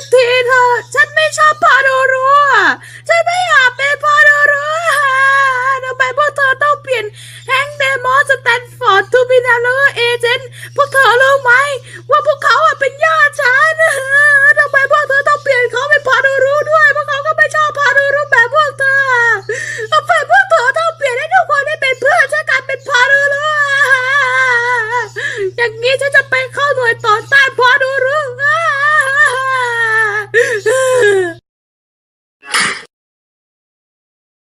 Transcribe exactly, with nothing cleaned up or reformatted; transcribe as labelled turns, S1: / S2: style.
S1: กทีเถอะฉันไม่ชอบพาโดโรอ่ะฉันไม่อยากเป็นพาโดโรอ่ะทำไมพวกเธอต้องเปลี่ยนแฮงค์เดมอนสแตนฟอร์ดทูบินาเลอร์เอเจนต์พวกเธอรู้ไหมว่าพวกเขาอ่ะเป็นญาติฉันทำไมพวกเธอต้องเปลี่ยนเขาเป็นพาโดโรด้วยพวกเขาก็ไม่ชอบพาโดโรแบบพวกเธอทำไมพวกเธอต้องเปลี่ยนให้ทุกคนได้เป็นเพื่อนฉันกลายเป็นพาโดโรอ่ะอย่างนี้ฉันจะไปเข้า